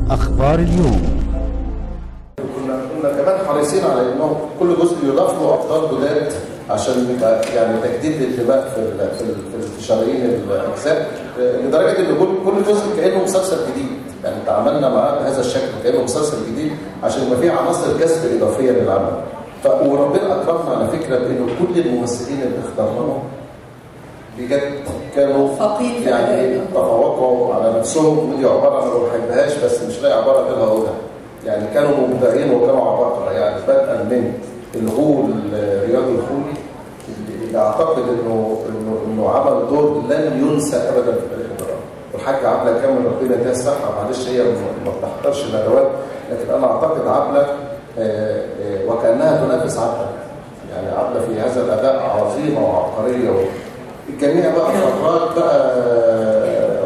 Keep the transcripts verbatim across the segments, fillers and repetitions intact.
أخبار اليوم. كنا كنا كمان حريصين على انه كل جزء يضاف له ابطال جداد عشان يبقى يعني تجديد الانتماء في في في شرايين الاجزاء، لدرجه ان كل كل جزء كانه مسلسل جديد، يعني تعاملنا معاه بهذا الشكل كانه مسلسل جديد عشان يبقى فيه عناصر جذب اضافيه للعمل. وربنا اكرمنا على فكره بانه كل الممثلين اللي اخترناهم بجد كانوا يعني تفوقوا على نفسهم، ودي عباره انا ما بحبهاش بس مش لاقي عباره غيرها اقولها. يعني كانوا مبدعين وكانوا عباقرة، يعني بدءا من الغول رياض الخولي اللي اعتقد انه انه انه عمل دور لن ينسى ابدا في تاريخ الدراما، والحاجه عبله كامل ربنا يديها الصحه، معلش هي ما بتحضرش ندوات، لكن انا اعتقد عبله وكانها تنافس عبله، يعني عبله في هذا الاداء عظيمه وعبقريه، الجميع بقى فراد بقى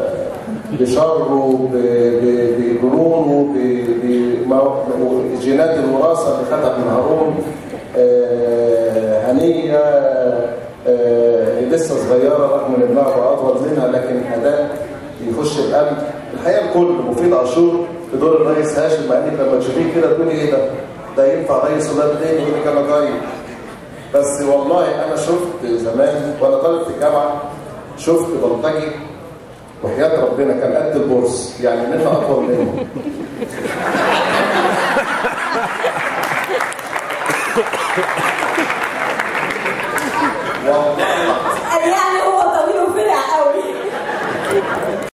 بشره بجنونه بجينات الوراثه اللي خدها من هارون. آه هنيه آه لسه صغيره رغم ان ابنها بقى اطول منها، لكن اداء يخش القلب. الحقيقه الكل مفيد عاشور في دور الرئيس هاشم، مع انك لما تشوفيه كده تقولي ايه ده؟ ده ينفع رئيس ولا تاني؟ يقول لك انا طيب. بس والله انا شفت زمان وانا طالب في الجامعه، شفت بلطجي وحياة ربنا كان قد البورس، يعني منه أطول منه. والله يعني هو طويل وفرع قوي.